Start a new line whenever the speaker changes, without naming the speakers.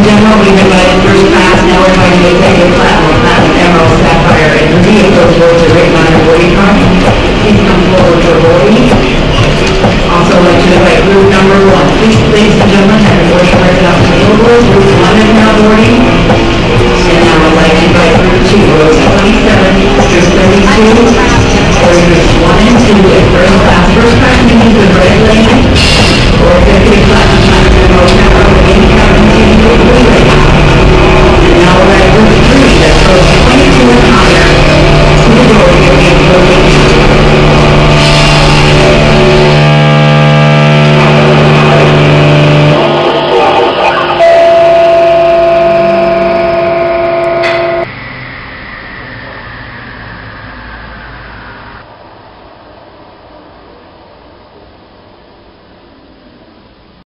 gentlemen, we've invited first class, now we're inviting the executive platinum, emerald, sapphire, and ruby. If those awards are written on your boarding card, please come forward for boarding. Also, I'd like to invite group number 1. Please, ladies and gentlemen, have your boarding cards out to the awards. Group 1 is now boarding. And now I'd like to invite group 2, rows 27 through 32, for groups 1 and 2.